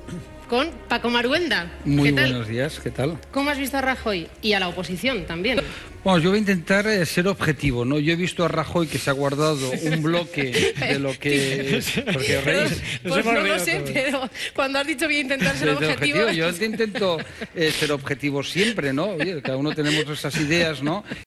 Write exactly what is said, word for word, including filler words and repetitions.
con Paco Maruenda. Muy ¿Qué tal? buenos días, ¿qué tal? ¿Cómo has visto a Rajoy? Y a la oposición también. Bueno, yo voy a intentar eh, ser objetivo, ¿no? Yo he visto a Rajoy que se ha guardado un bloque de lo que... Porque os reís. Pues no lo sé, pero cuando has dicho voy a intentar ser objetivo... Yo intento eh, ser objetivo siempre, ¿no? Oye, cada uno tenemos nuestras ideas, ¿no?